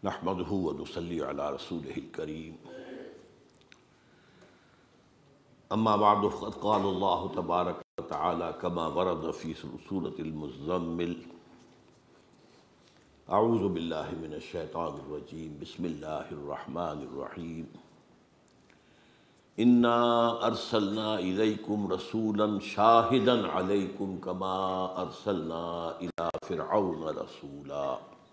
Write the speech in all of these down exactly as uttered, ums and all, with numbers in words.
نحمده ونصلي على رسوله الكريم اما بعد فقد قال الله تبارك وتعالى كما ورد في سورة المزمل اعوذ بالله من الشيطان الرجيم بسم الله الرحمن الرحيم انا ارسلنا اليكم رسولا شاهدا عليكم كما ارسلنا الى فرعون رسولا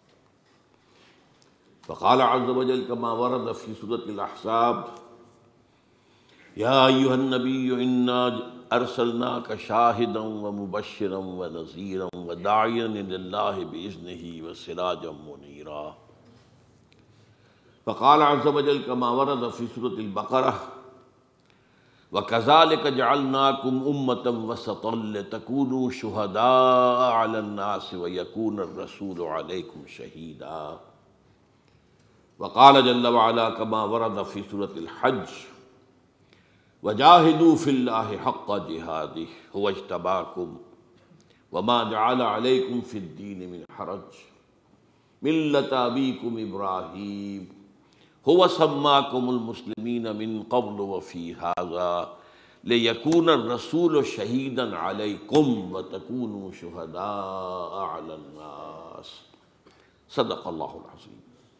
فقال عز وجل كما ورد في سورة الأحزاب يا أيها النبي إنا أرسلناك شاهدا ومبشرا ونذيرا وداعيا إلى الله بإذنه وسراجا منيرا فقال عز وجل كما ورد في سورة البقرة وكذلك جعلناكم أمة وسطا لتكونوا شهداء على الناس ويكون الرسول عليكم شهيدا وقال جل وعلا كما ورد في سورة الحج وجاهدوا في الله حق جهاده هو اجتباكم وما جعل عليكم في الدين من حرج ملة أبيكم إبراهيم هو سماكم المسلمين من قبل وفي هذا ليكون الرسول شهيدا عليكم وتكونوا شهداء على الناس صدق الله العظيم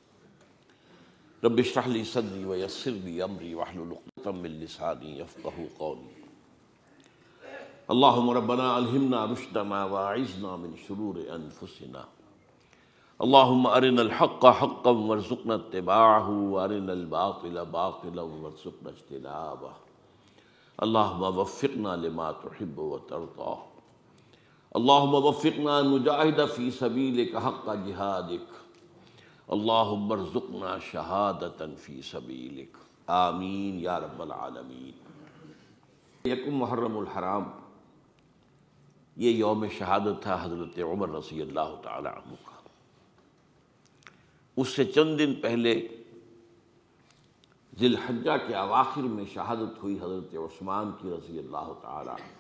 رب اشرح لي صدري ويسر لي امري واحلل عقدة من لساني يفقهوا قولي اللهم ربنا الهمنا رشدنا واعذنا من شرور انفسنا اللهم ارنا الحق حقا وارزقنا اتباعه وارنا الباطل باطلا وارزقنا اجتنابه اللهم وفقنا لما تحب وترضى اللهم وفقنا ان نجاهد في سبيلك حق جهادك اللهم ارزقنا شہادتا فی سبیلک آمین یا رب العالمین۔ یکم محرم الحرام یہ یوم شہادت تھا حضرت عمر رضی اللہ تعالی عنہ کا۔ اس سے چند دن پہلے ذی الحجہ کے اواخر میں شہادت ہوئی حضرت عثمان کی رضی اللہ تعالی عنہ۔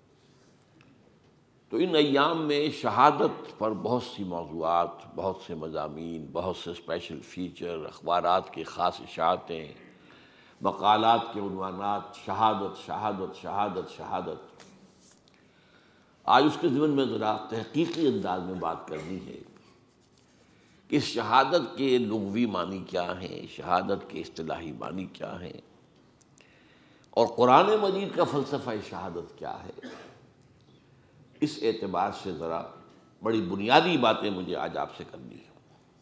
تو ان ایام میں شہادت پر بہت سی موضوعات، بہت سے مضامین، بہت سے اسپیشل فیچر، اخبارات کی خاص اشاعتیں، مقالات کے عنوانات، شہادت شہادت شہادت شہادت۔ آج اس کے ضمن میں ذرا تحقیقی انداز میں بات کرنی ہے کہ اس شہادت کے لغوی معنی کیا ہیں، شہادت کے اصطلاحی معنی کیا ہیں، اور قرآن مجید کا فلسفہ شہادت کیا ہے۔ اس اعتبار سے ذرا بڑی بنیادی باتیں مجھے آج آپ سے کرنی ہیں۔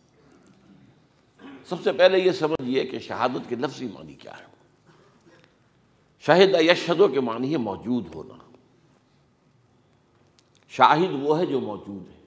سب سے پہلے یہ سمجھیے کہ شہادت کے لفظی معنی کیا ہے۔ شہد یشہد کے معنی ہے موجود ہونا۔ شاہد وہ ہے جو موجود ہے۔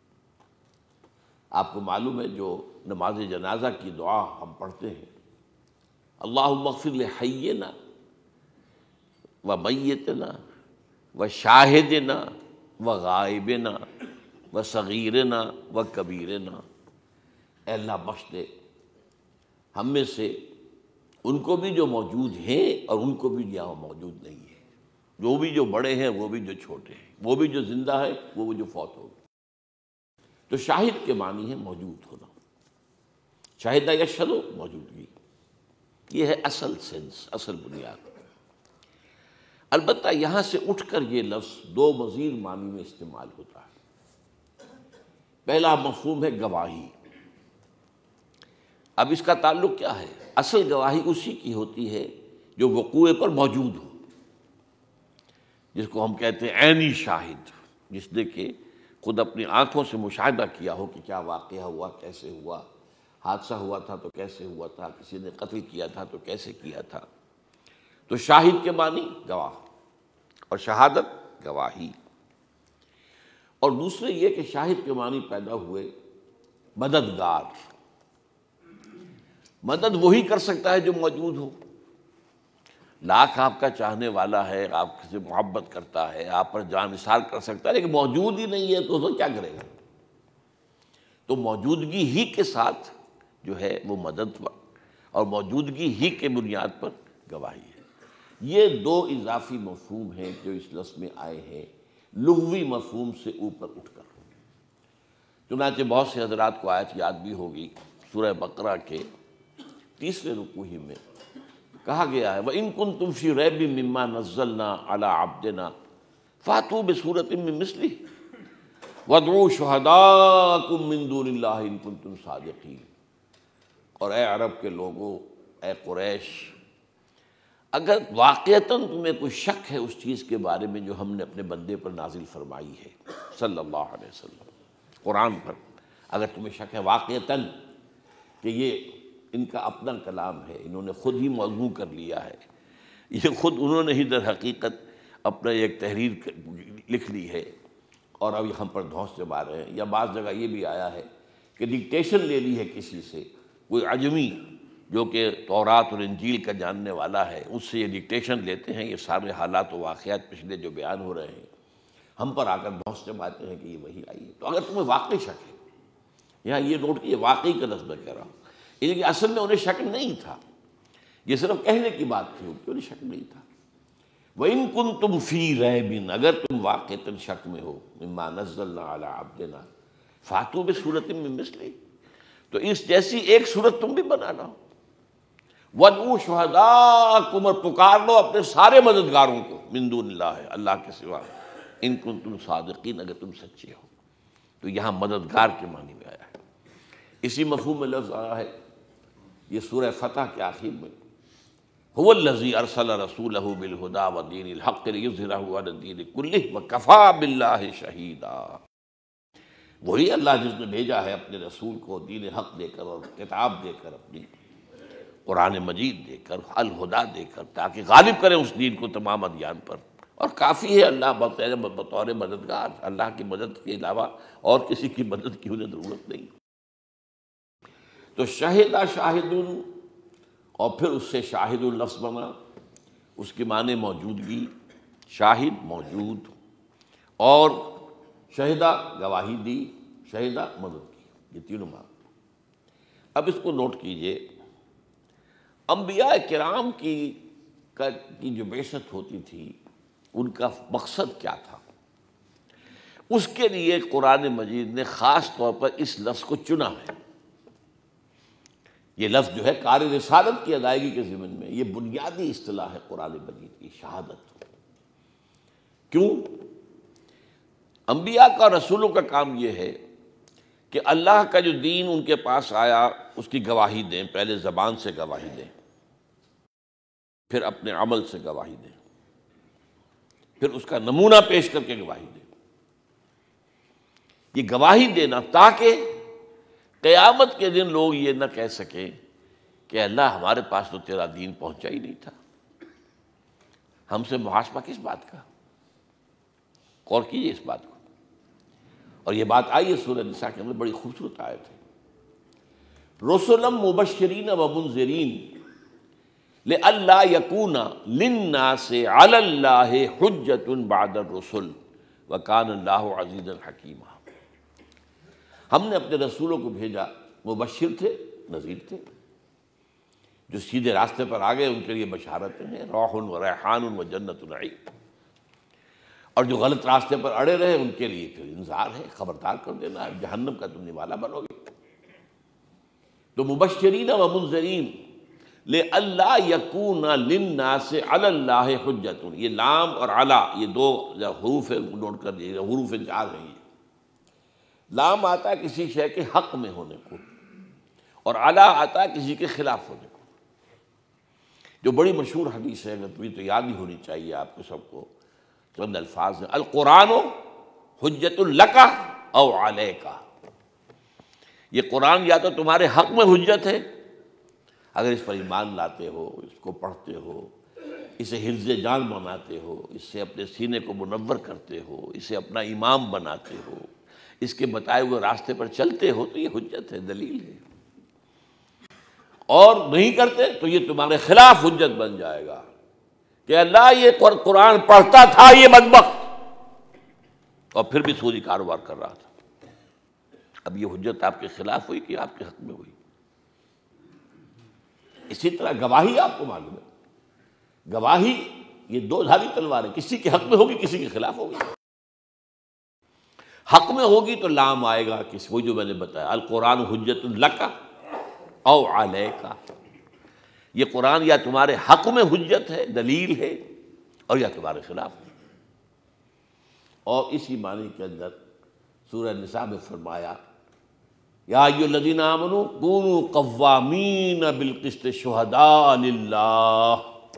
آپ کو معلوم ہے جو نماز جنازہ کی دعا ہم پڑھتے ہیں، اللہم اغفر لحینا و میتنا و شاہدنا و غائبنا و صغیرنا و کبیرنا، اے اللہ بخش دے ہم میں سے ان کو بھی جو موجود ہیں اور ان کو بھی جہاں موجود نہیں ہے، جو بھی جو بڑے ہیں وہ بھی جو چھوٹے ہیں، وہ بھی جو زندہ ہے وہ بھی جو فوت ہو گئے۔ تو شاہد کے معنی ہے موجود ہونا۔ شاہد یشہد موجودگی، یہ ہے اصل سینس، اصل بنیاد۔ البتہ یہاں سے اٹھ کر یہ لفظ دو مزید معنی میں استعمال ہوتا ہے۔ پہلا مفہوم ہے گواہی۔ اب اس کا تعلق کیا ہے؟ اصل گواہی اسی کی ہوتی ہے جو وقوع پر موجود ہو، جس کو ہم کہتے ہیں عینی شاہد، جس نے کہ خود اپنی آنکھوں سے مشاہدہ کیا ہو کہ کیا واقعہ ہوا، کیسے ہوا، حادثہ ہوا تھا تو کیسے ہوا تھا، کسی نے قتل کیا تھا تو کیسے کیا تھا۔ تو شاہد کے معنی گواہ اور شہادت گواہی۔ اور دوسرے یہ کہ شاہد کے معنی پیدا ہوئے مددگار۔ مدد وہی کر سکتا ہے جو موجود ہو۔ لاکھ آپ کا چاہنے والا ہے، آپ سے محبت کرتا ہے، آپ پر جان نثار کر سکتا ہے، لیکن موجود ہی نہیں ہے تو تو کیا کرے گا؟ تو موجودگی ہی کے ساتھ جو ہے وہ مدد اور موجودگی ہی کے بنیاد پر گواہی ہے۔ یہ دو اضافی مفہوم ہیں جو اس لفظ میں آئے ہیں لغوی مفہوم سے اوپر اٹھ کر۔ چنانچہ بہت سے حضرات کو آیت یاد بھی ہوگی، سورہ بقرہ کے تیسرے رکوع ہی میں کہا گیا ہے وَإِن كُنتُمْ فِي رَيْبٍ مِّمَّا نَزَّلْنَا عَلَىٰ عَبْدِنَا فَأْتُوا بِسُورَةٍ مِّن مِّثْلِهِ وَادْعُوا شُهَدَاءَكُم مِّن دُونِ اللَّهِ إِن كُنتُمْ صَادِقِينَ۔ اور اے عرب کے لوگوں، اے قریش، اگر واقعتاً تمہیں کوئی شک ہے اس چیز کے بارے میں جو ہم نے اپنے بندے پر نازل فرمائی ہے صلی اللہ علیہ وسلم، قرآن پر اگر تمہیں شک ہے واقعتاً کہ یہ ان کا اپنا کلام ہے، انہوں نے خود ہی موضوع کر لیا ہے، یہ خود انہوں نے ہی در حقیقت اپنا ایک تحریر لکھ لی ہے اور اب ہم پر دھونس سے مار رہے ہیں، یا بعض جگہ یہ بھی آیا ہے کہ ڈکٹیشن لے لی ہے کسی سے، کوئی عجمی جو کہ تورات اور انجیل کا جاننے والا ہے، اس سے یہ ڈکٹیشن لیتے ہیں، یہ سارے حالات و واقعات پچھلے جو بیان ہو رہے ہیں ہم پر آ کر دھونس سے مارتے ہیں کہ یہ وہی آئی ہے۔ تو اگر تمہیں واقعی شک ہے، یہاں یہ نوٹ کیجیے واقعی کا لفظ میں کہہ رہا ہوں، یہ کہ اصل میں انہیں شک نہیں تھا، یہ صرف کہنے کی بات تھی، انہیں شک نہیں تھا۔ وَإِن كُنتُمْ فِي رَيْبٍ، اگر تم واقعتاً شک میں ہو، مِمَّا نَزَّلْنَا عَلَىٰ عَبْدِنَا فَأْتُوا بِسُورَةٍ مِّن مِّثْلِهِ، تو اس جیسی ایک صورت تم بھی بنا لاؤ۔ وَادْعُوا شُهَدَاءَكُمْ، اور پکار لو اپنے سارے مددگاروں کو، مِن دُونِ اللَّهِ، اللہ کے سوا، ان کنتم صادقین، اگر تم سچے ہو۔ تو یہاں مددگار کے معنی میں آیا ہے، اسی مفہوم میں لفظ آیا ہے یہ سورہ فتح کے آخر میں، هو الذی ارسل رسولہ بالہدی ودین الحق لیظہرہ علی الدین کلہ وکفی باللہ شہیدا۔ وہی اللہ جس نے بھیجا ہے اپنے رسول کو دین حق دے کر اور کتاب دے کر، اپنی قرآن مجید دے کر، الہدا دے کر، تاکہ غالب کریں اس دین کو تمام ادیان پر، اور کافی ہے اللہ بطور مددگار، اللہ کی مدد کے علاوہ اور کسی کی مدد کی انہیں ضرورت نہیں۔ تو شہدہ شاہد، اور پھر اس سے شاہد لفظ بنا، اس کے معنی موجودگی، شاہد موجود، اور شہدہ گواہی دی، شہدہ مدد کی، یہ تینوں معنی۔ اب اس کو نوٹ کیجئے، انبیاء کرام کی کی جو بعثت ہوتی تھی ان کا مقصد کیا تھا، اس کے لیے قرآن مجید نے خاص طور پر اس لفظ کو چنا ہے۔ یہ لفظ جو ہے کار رسالت کی ادائیگی کے ضمن میں یہ بنیادی اصطلاح ہے قرآن مجید کی، شہادت۔ کیوں؟ انبیاء کا اور رسولوں کا کام یہ ہے کہ اللہ کا جو دین ان کے پاس آیا اس کی گواہی دیں، پہلے زبان سے گواہی دیں، پھر اپنے عمل سے گواہی دیں، پھر اس کا نمونہ پیش کر کے گواہی دیں۔ یہ گواہی دینا تاکہ قیامت کے دن لوگ یہ نہ کہہ سکیں کہ اللہ ہمارے پاس تو تیرا دین پہنچا ہی نہیں تھا، ہم سے محاسبہ کس بات کا؟ غور کیجیے اس بات کو۔ اور یہ بات آئی ہے سورہ نساء کے اندر، بڑی خوبصورت آیت ہے، رسلا مبشرین ومنذرین لئلا یکون للناس علی اللہ حجۃ بعد الرسل وکان اللہ عزیزا حکیما۔ ہم نے اپنے رسولوں کو بھیجا، مبشر تھے، نذیر تھے، جو سیدھے راستے پر آ گئے ان کے لیے بشارتیں ہیں، روح و ریحان و جنت نعیم، اور جو غلط راستے پر اڑے رہے ان کے لیے پھر انذار ہے، خبردار کر دینا ہے، جہنم کا تم نوالا بنو گے۔ تو مبشرین و منذرین لئلا یکون للناس علی اللہ حجۃ، یہ لام اور علا یہ دو حروف نوٹ کر دیجیے، حروف چار ہیں۔ یہ لام آتا ہے کسی شے کے حق میں ہونے کو، اور علا آتا ہے کسی کے خلاف ہونے کو۔ جو بڑی مشہور حدیث ہے، اگر تو یاد ہی ہونی چاہیے آپ کو سب کو، چند الفاظ ہیں، القرآن حجۃ لک او علیک، یہ قرآن یا تو تمہارے حق میں حجت ہے اگر اس پر ایمان لاتے ہو، اس کو پڑھتے ہو، اسے حفظ جان بناتے ہو، اس سے اپنے سینے کو منور کرتے ہو، اسے اپنا امام بناتے ہو، اس کے بتائے ہوئے راستے پر چلتے ہو، تو یہ حجت ہے، دلیل ہے۔ اور نہیں کرتے تو یہ تمہارے خلاف حجت بن جائے گا کہ اللہ یہ قرآن پڑھتا تھا یہ بدبخت، اور پھر بھی سودی کاروبار کر رہا تھا۔ اب یہ حجت آپ کے خلاف ہوئی کہ آپ کے حق میں ہوئی؟ اسی طرح گواہی آپ کو معلوم ہے، گواہی یہ دو دھاری تلوار ہے، کسی کے حق میں ہوگی، کسی کے خلاف ہوگی۔ حق میں ہوگی تو لام آئے گا، کس وہ جو میں نے بتایا، القرآن حجت لک، او علیک، یہ قرآن یا تمہارے حق میں حجت ہے، دلیل ہے، اور یا تمہارے خلاف ہے۔ اور اسی معنی کے اندر سورہ نساء میں فرمایا یا ایھا الذین آمنوا کونوا قوامین بالقسط شہداء للہ،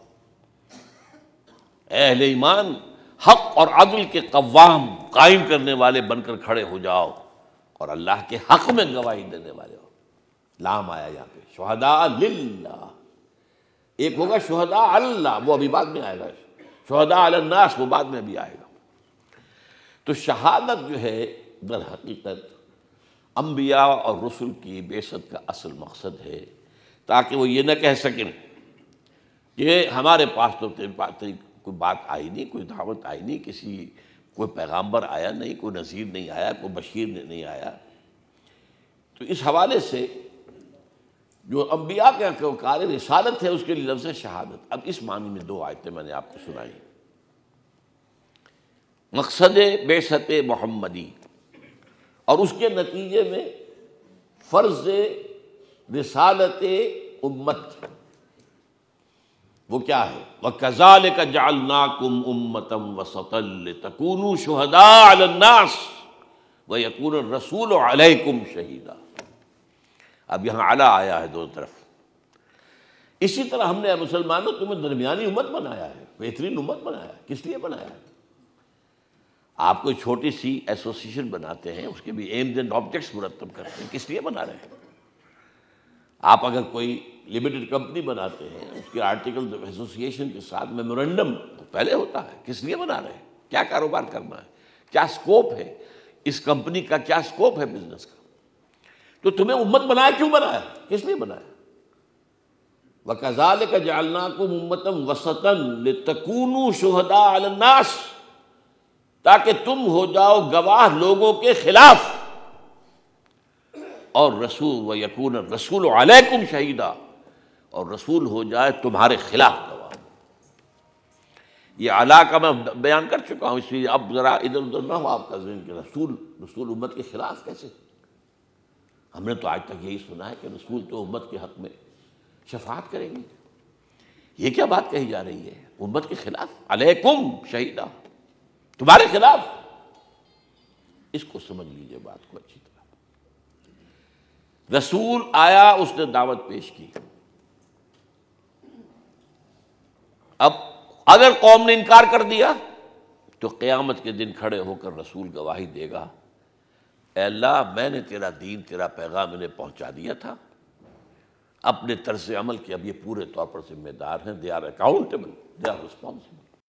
اے اہل ایمان حق اور عدل کے قوام قائم کرنے والے بن کر کھڑے ہو جاؤ، اور اللہ کے حق میں گواہی دینے والے ہو۔ لام آیا یہاں پہ، شہداء للہ، ایک ہوگا شہداء اللہ، وہ ابھی بعد میں آئے گا، شہداء علی الناس وہ بعد میں بھی آئے گا۔ تو شہادت جو ہے در حقیقت انبیاء اور رسل کی بعثت کا اصل مقصد ہے، تاکہ وہ یہ نہ کہہ سکیں کہ ہمارے پاس تو کوئی بات آئی نہیں، کوئی دعوت آئی نہیں، کسی کوئی پیغامبر آیا نہیں، کوئی نذیر نہیں آیا، کوئی بشیر نہیں آیا۔ تو اس حوالے سے جو انبیاء کا کار رسالت ہے اس کے لیے لفظ شہادت۔ اب اس معنی میں دو آیتیں میں نے آپ کو سنائی۔ مقصد بعثت محمدی اور اس کے نتیجے میں فرض رسالت امت، وہ کیا ہے؟ وَكَذَلِكَ جَعَلْنَاكُمْ أُمَّةً وَسَطًا لِتَكُونُوا شُهَدَاءَ عَلَى النَّاسِ وَيَكُونَ الرَّسُولُ عَلَيْكُمْ شَهِيدًا۔ اب یہاں علی آیا ہے دونوں طرف۔ اسی طرح ہم نے مسلمانوں تمہیں درمیانی امت بنایا ہے، بہترین امت بنایا ہے۔ کس لیے بنایا ہے؟ آپ کوئی چھوٹی سی ایسوسیشن بناتے ہیں، اس کے بھی ایمز اینڈ آبجیکٹس مرتب کرتے ہیں، کس لیے بنا رہے ہیں؟ آپ اگر کوئی لمیٹڈ کمپنی بناتے ہیں، اس کے آرٹیکل ایسوسیشن کے ساتھ میمورنڈم پہلے ہوتا ہے، کس لیے بنا رہے ہیں؟ کیا کاروبار کرنا ہے، کیا سکوپ ہے اس کمپنی کا، کیا سکوپ ہے بزنس کا؟ تو تمہیں امت بنایا کیوں بنایا؟ کس لیے بنایا؟ وَكَذَلِكَ جَعَلْنَاكُمْ أُمَّةً وَسَطًا لِتَكُونُوا شُهَدَاءَ عَلَى النَّاسِ، تاکہ تم ہو جاؤ گواہ لوگوں کے خلاف، اور رسول وَيَكُونَ الرَّسُولُ عَلَيْكُمْ شَهِيدًا، اور رسول ہو جائے تمہارے خلاف گواہ۔ یہ اعلیٰ کا میں بیان کر چکا ہوں، اس لیے اب ذرا ادھر ادھر نہ ہو آپ کا ذہن کہ رسول رسول امت کے خلاف کیسے؟ ہم نے تو آج تک یہی سنا ہے کہ رسول تو امت کے حق میں شفاعت کریں گے۔ یہ کیا بات کہی جا رہی ہے؟ امت کے خلاف، علیکم شہیدہ، تمہارے خلاف۔ اس کو سمجھ لیجئے بات کو اچھی طرح۔ رسول آیا، اس نے دعوت پیش کی۔ اب اگر قوم نے انکار کر دیا تو قیامت کے دن کھڑے ہو کر رسول گواہی دے گا، اے اللہ میں نے تیرا دین، تیرا پیغام انہیں پہنچا دیا تھا، اپنے طرز عمل کے اب یہ پورے طور پر ذمہ دار ہیں، they are accountable, they are responsible.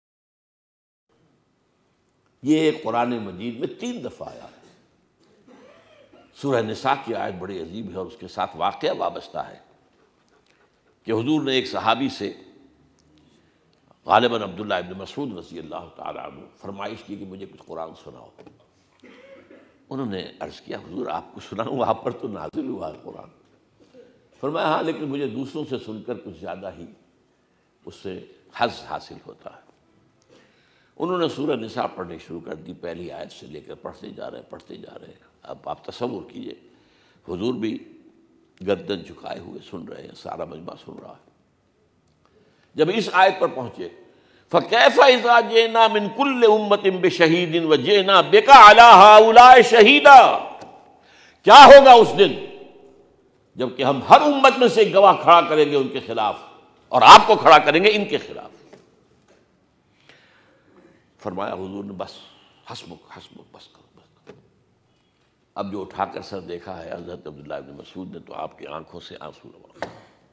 یہ قرآن مجید میں تین دفعہ آیا ہے۔ سورہ نساء کی آیت بڑی عجیب ہے اور اس کے ساتھ واقعہ وابستہ ہے کہ حضور نے ایک صحابی سے، غالباً عبداللہ ابن مسعود رضی اللہ تعالیٰ عنہ، فرمائش کی کہ مجھے کچھ قرآن سناؤ۔ انہوں نے عرض کیا حضور آپ کو سناؤں، آپ پر تو نازل ہوا ہے قرآن۔ فرمایا ہاں لیکن مجھے دوسروں سے سن کر کچھ زیادہ ہی اس سے حظ حاصل ہوتا ہے۔ انہوں نے سورہ نساء پڑھنی شروع کر دی، پہلی آیت سے لے کر پڑھتے جا رہے ہیں پڑھتے جا رہے ہیں۔ اب آپ تصور کیجئے حضور بھی گردن جھکائے ہوئے سن رہے ہیں، سارا مجمع سن رہا ہے۔ جب اس آیت پر پہنچے فَكَيْفَ إِذَا جِئْنَا مِنْ كُلِّ أُمَّةٍ بِشَهِيدٍ وَجِئْنَا بِكَ عَلَى هَؤُلَاءِ شَهِيدًا، کیا ہوگا اس دن جب کہ ہم ہر امت میں سے ایک گواہ کھڑا کریں گے ان کے خلاف، اور آپ کو کھڑا کریں گے ان کے خلاف۔ فرمایا حضور نے بس حسبک حسبک، بس کرو بس کرو۔ اب جو اٹھا کر سر دیکھا ہے حضرت عبداللہ ابن مسعود نے تو آپ کی آنکھوں سے آنسو روا۔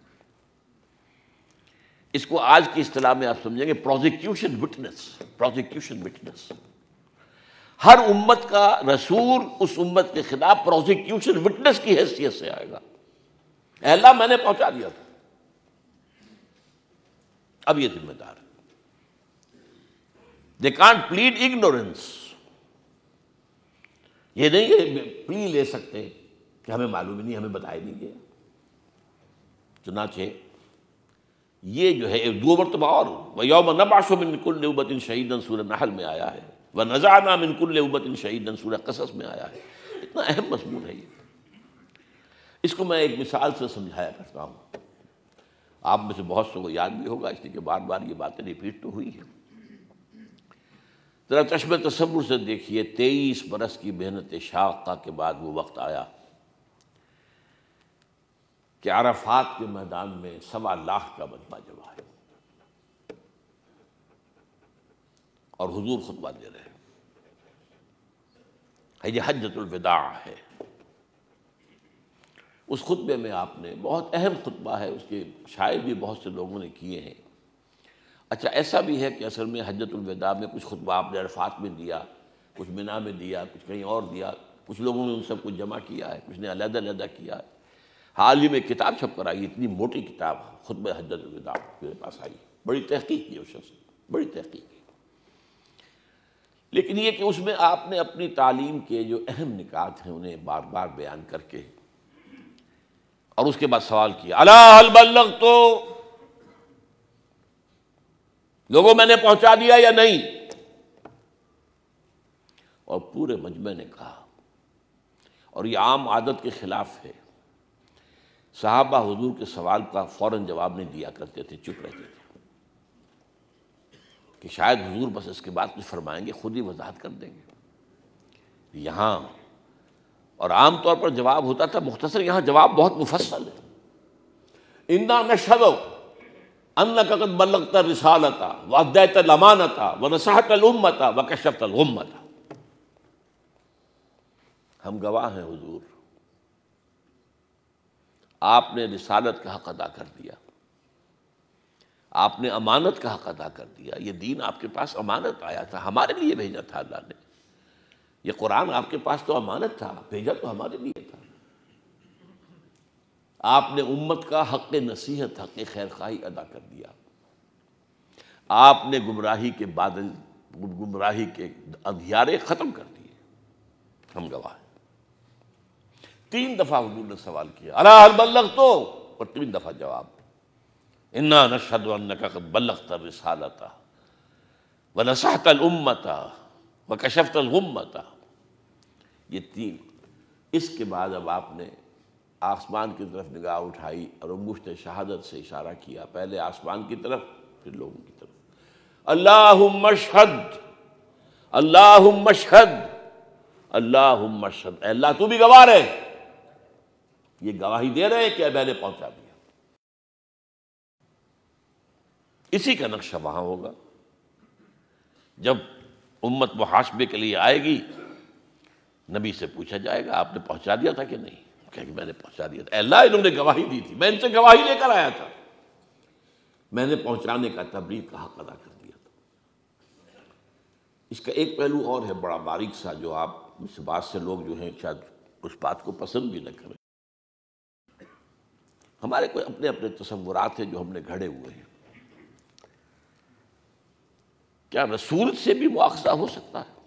اس کو آج کی اصطلاح میں آپ سمجھیں گے پروزیکیوشن وٹنس، پروزیکیوشن وٹنس۔ ہر امت کا رسول اس امت کے خلاف پروزیکیوشن وٹنس کی حیثیت سے آئے گا۔ اے اللہ میں نے پہنچا دیا تھا، اب یہ ذمہ دار ہے۔ They can't plead ignorance، یہ نہیں کہ پلی لے سکتے کہ ہمیں معلوم ہی نہیں، ہمیں بتایا نہیں گیا۔ چنانچہ یہ جو ہے دو مرتبہ اور وَيَوْمَ نَبْعَثُ مِن كُلِّ أُمَّةٍ شَهِيدًا سورہ نحل میں آیا ہے، وَنَزَعْنَا مِن كُلِّ أُمَّةٍ شَهِيدًا سورہ قصص میں آیا ہے۔ اتنا اہم مضمون ہے یہ۔ اس کو میں ایک مثال سے سمجھایا کرتا ہوں، آپ میں سے بہت سے کو یاد بھی ہوگا، اس لیے کہ بار بار یہ باتیں ریپیٹ تو ہوئی ہیں۔ ذرا چشم تصور سے دیکھیے، تیئیس برس کی محنت شاقہ کے بعد وہ وقت آیا کہ عرفات کے میدان میں سوا لاکھ کا مجمع جمع ہے اور حضور خطبہ دے رہے ہیں۔ یہ حجۃ الوداع ہے۔ اس خطبے میں آپ نے، بہت اہم خطبہ ہے، اس کے شاعر بھی بہت سے لوگوں نے کیے ہیں۔ اچھا ایسا بھی ہے کہ اصل میں حجۃ الوداع میں کچھ خطبہ آپ نے عرفات میں دیا، کچھ منا میں دیا، کچھ کہیں اور دیا، کچھ لوگوں نے ان سب کو جمع کیا ہے، کچھ نے علیحدہ علیحدہ کیا ہے۔ حال ہی میں کتاب چھپ کر آئی، اتنی موٹی کتاب خطبہ حجۃ الوداع میرے پاس آئی، بڑی تحقیق کی اس شخص نے، بڑی تحقیق کی۔ لیکن یہ کہ اس میں آپ نے اپنی تعلیم کے جو اہم نکات ہیں انہیں بار بار بیان کر کے، اور اس کے بعد سوال کیا، الا هل بلغت، لوگوں میں نے پہنچا دیا یا نہیں؟ اور پورے مجمع نے کہا، اور یہ عام عادت کے خلاف ہے، صحابہ حضور کے سوال کا فوراً جواب نہیں دیا کرتے تھے، چپ رہتے تھے کہ شاید حضور بس اس کے بعد کچھ فرمائیں گے، خود ہی وضاحت کر دیں گے۔ یہاں اور عام طور پر جواب ہوتا تھا مختصر، یہاں جواب بہت مفصل ہے۔ انا نشہد انک قد بلغت الرسالۃ وادیت الامانۃ ونصحت الامۃ وکشفت الغمۃ، ہم گواہ ہیں حضور، آپ نے رسالت کا حق ادا کر دیا، آپ نے امانت کا حق ادا کر دیا، یہ دین آپ کے پاس امانت آیا تھا، ہمارے لیے بھیجا تھا اللہ نے، یہ قرآن آپ کے پاس تو امانت تھا، بھیجا تو ہمارے لیے تھا۔ آپ نے امت کا حق نصیحت، حق خیر خواہی ادا کر دیا، آپ نے گمراہی کے بادل، گمراہی کے اندھیارے ختم کر دیے، ہم گواہ ہیں۔ تین دفعہ حضور نے سوال کیا، الا هل بلغت، اور تین دفعہ جواب، انا نشہد انک قد بلغت الرسالۃ ونصحت الامۃ وکشفت الغمۃ، یہ تین۔ اس کے بعد اب آپ نے آسمان کی طرف نگاہ اٹھائی اور انگشت شہادت سے اشارہ کیا، پہلے آسمان کی طرف پھر لوگوں کی طرف، اللہم اشہد، اللہم اشہد، اللہم اشہد، اے اللہ تو بھی گواہ رہے، یہ گواہی دے رہے کہ میں نے پہنچا دیا۔ اسی کا نقشہ وہاں ہوگا، جب امت محاسبے کے لیے آئے گی، نبی سے پوچھا جائے گا آپ نے پہنچا دیا تھا کہ نہیں؟ کہ میں نے پہنچا دیا تھا، اے اللہ انہوں نے گواہی دی تھی، میں ان سے گواہی لے کر آیا تھا، میں نے پہنچانے کا، تبلیغ کا حق ادا کر دیا تھا۔ اس کا ایک پہلو اور ہے بڑا باریک سا، جو آپ اس بات سے لوگ جو ہیں شاید اس بات کو پسند بھی نہ کریں۔ ہمارے کوئی اپنے اپنے تصورات ہیں جو ہم نے گھڑے ہوئے ہیں۔ کیا رسول سے بھی مواخذہ ہو سکتا ہے؟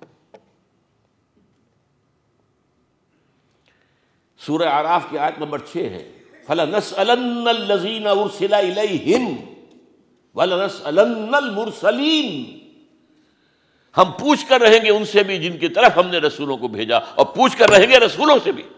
سورہ اعراف کی آیت نمبر چھ ہے، فَلَنَسْأَلَنَّ الَّذِينَ أُرْسِلَ إِلَيْهِمْ وَلَنَسْأَلَنَّ الْمُرْسَلِينَ، ہم پوچھ کر رہیں گے ان سے بھی جن کی طرف ہم نے رسولوں کو بھیجا، اور پوچھ کر رہیں گے رسولوں سے بھی۔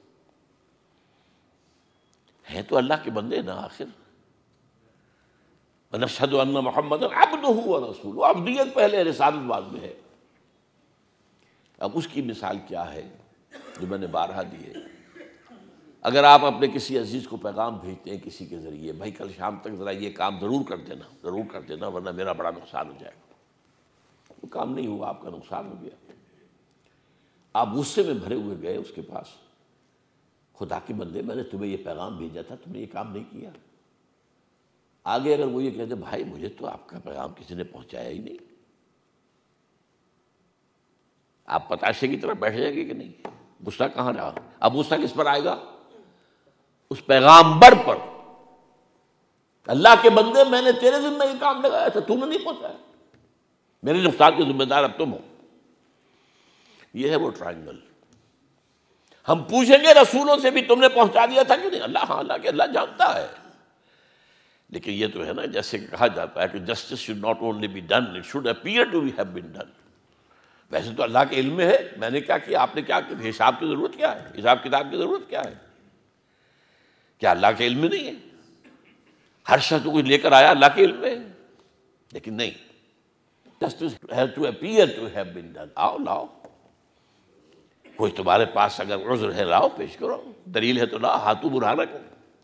ہیں تو اللہ کے بندے نا آخر، وَنَشْهَدُ أَنَّ مُحَمَّدًا عَبْدُهُ وَرَسُولُهُ، عبدیت پہلے، رسالت بعد میں ہے۔ اب اس کی مثال کیا ہے جو میں نے بارہا دی ہے؟ اگر آپ اپنے کسی عزیز کو پیغام بھیجتے ہیں کسی کے ذریعے، بھائی کل شام تک ذرا یہ کام ضرور کر دینا، ضرور کر دینا ورنہ میرا بڑا نقصان ہو جائے گا، وہ کام نہیں ہوا، آپ کا نقصان ہو گیا، آپ غصے میں بھرے ہوئے گئے اس کے پاس، خدا کے بندے میں نے تمہیں یہ پیغام بھیجا تھا، تم نے یہ کام نہیں کیا۔ آگے اگر وہ یہ کہتے بھائی مجھے تو آپ کا پیغام کسی نے پہنچایا ہی نہیں، آپ پتاشے کی طرف بیٹھ جائیں گے کہ نہیں؟ غصہ کہاں رہا؟ اب غصہ کس پر آئے گا؟ اس پیغامبر پر، اللہ کے بندے میں نے تیرے ذمہ یہ کام لگایا تھا، تم نے نہیں پہنچایا، میرے نقصان کے ذمہ دار اب تم ہو۔ یہ ہے وہ ٹرائنگل۔ ہم پوچھیں گے رسولوں سے بھی تم نے پہنچا دیا تھا کہ نہیں؟ اللہ ہاں، اللہ کہ اللہ جانتا ہے، لیکن یہ تو ہے نا جیسے کہا جاتا ہے کہ justice should not only be done, it should appear to be have been done. ویسے تو اللہ کے علم میں ہے میں نے کیا کیا، آپ نے کیا کیا، حساب کی ضرورت کیا ہے، حساب کتاب کی ضرورت کیا ہے؟ کیا اللہ کے علم میں نہیں ہے؟ ہر شخص کو لے کر آیا اللہ کے علم میں، لیکن نہیں. Justice has to appear to have been done. آؤ لاؤ، کوئی تمہارے پاس اگر عذر ہے لاؤ، پیش کرو، دلیل ہے تو لاؤ، ہاتھوں برہانکم.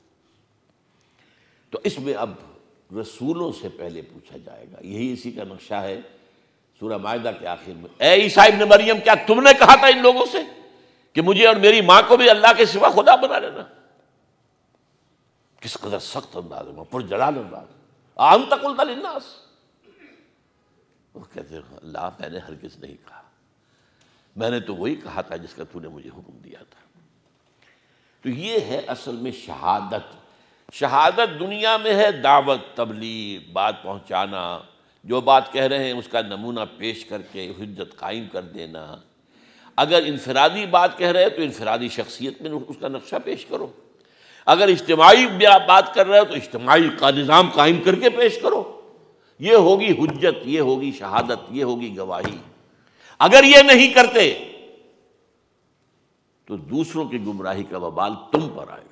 تو اس میں اب رسولوں سے پہلے پوچھا جائے گا. یہی اسی کا نقشہ ہے سورہ مائدہ کے آخر میں. اے عیسیٰ ابن مریم، کیا تم نے کہا تھا ان لوگوں سے کہ مجھے اور میری ماں کو بھی اللہ کے سوا خدا بنا لینا؟ کس قدر سخت انداز میں، پرجلال انداز. انت قلت للناس، وہ کہتے ہیں اللہ میں نے ہرگز نہیں کہا، میں نے تو وہی کہا تھا جس کا تو نے مجھے حکم دیا تھا. تو یہ ہے اصل میں شہادت. شہادت دنیا میں ہے دعوت، تبلیغ، بات پہنچانا، جو بات کہہ رہے ہیں اس کا نمونہ پیش کر کے حجت قائم کر دینا. اگر انفرادی بات کہہ رہے ہیں تو انفرادی شخصیت میں اس کا نقشہ پیش کرو. اگر اجتماعی بات کر رہے ہو تو اجتماعی کا نظام قائم کر کے پیش کرو. یہ ہوگی حجت، یہ ہوگی شہادت، یہ ہوگی گواہی. اگر یہ نہیں کرتے تو دوسروں کی گمراہی کا وبال تم پر آئے گا.